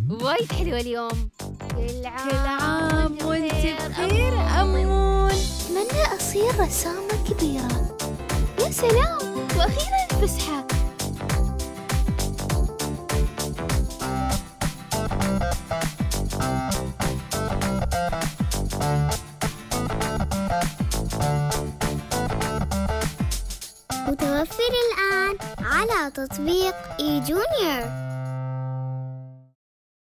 وايد حلوة اليوم. كل عام وانت بخير أمون. أتمنى أصير رسامة كبيرة. يا سلام، وأخيراً فسحة. متوفر الآن على تطبيق إي جونيور.